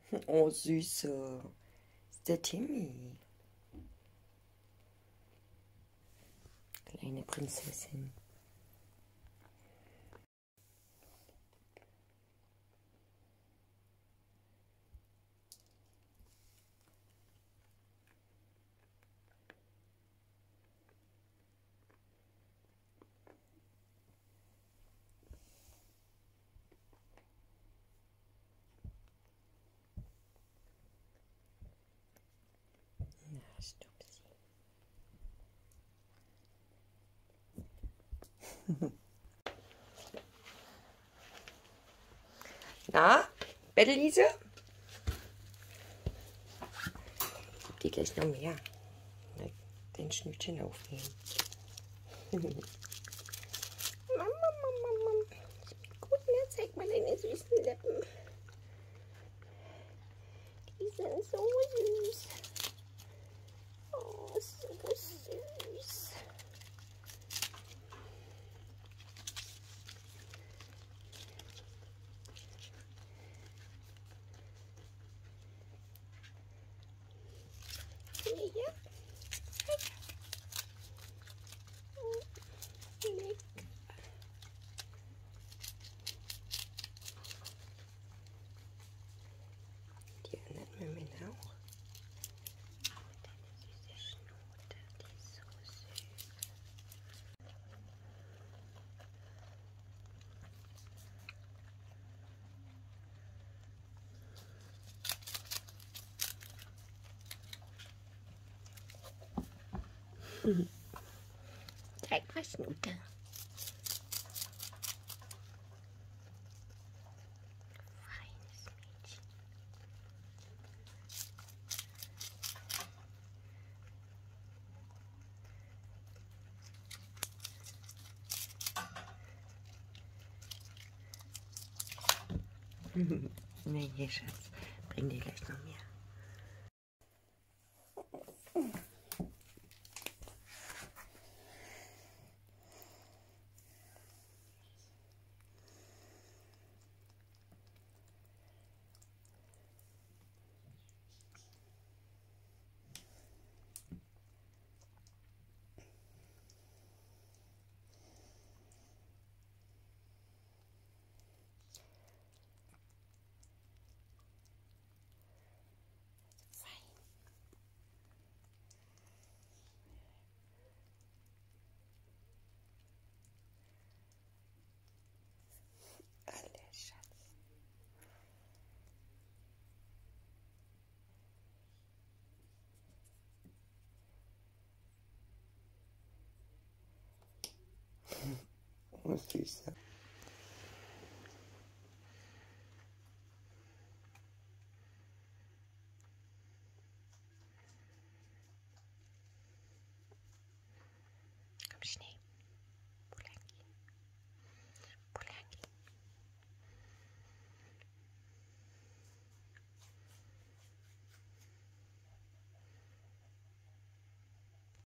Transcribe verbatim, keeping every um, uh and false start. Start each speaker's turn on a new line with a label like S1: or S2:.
S1: Oh, Süße. Ist der Timmy. Kleine Prinzessin. Na, Stupsi. Na, Bettelise? Gib dir gleich noch mehr. Den Schnütchen aufnehmen. Mama, Mama, Mama. Gut, ne? Zeig mal deine süßen Lippen. Die sind so süß. Oh, so süß. Hier. Leck. Die anderen Mömmen auch. Oh, deine süße Schnute, die ist so süß. Zeig mal, Schnute. Feines Mädchen. Nee, hier, Schatz. Bring dir gleich noch mehr. Oh, süße.